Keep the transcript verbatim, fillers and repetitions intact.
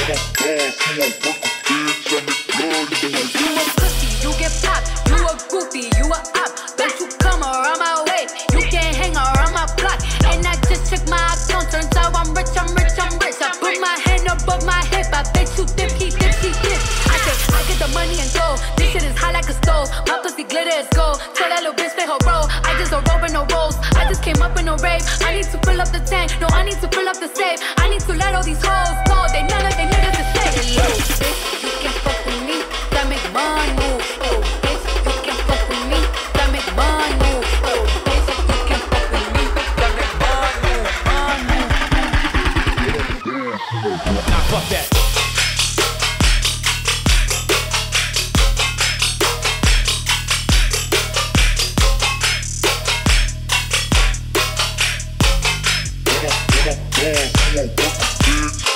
a pussy, you get popped. You a groupie, you a op. Don't you come around my way. You can't hang around my block. And I just check my account. Turns out I'm rich, I'm rich, I'm rich. I put my hand above my hip. I bet you dip, he dip, he dip. I say, I get the money and go. This shit is hot like a stove. My pussy glitter is gold. Tell that little bitch stay her bro. I just don't roll with no rolls. I just came up in a rave. I need to fill up the tank. No, I need to fill up the safe. I need to let all these hoes know. They none of they niggas is safe. Little bitch, you can't fuck with me. That make money move. Oh, bitch, you can't fuck with me. That make money move. Oh, bitch, you can't fuck with me. That make money move. Nah, fuck that. Come on, come on, come on, come on, bitch.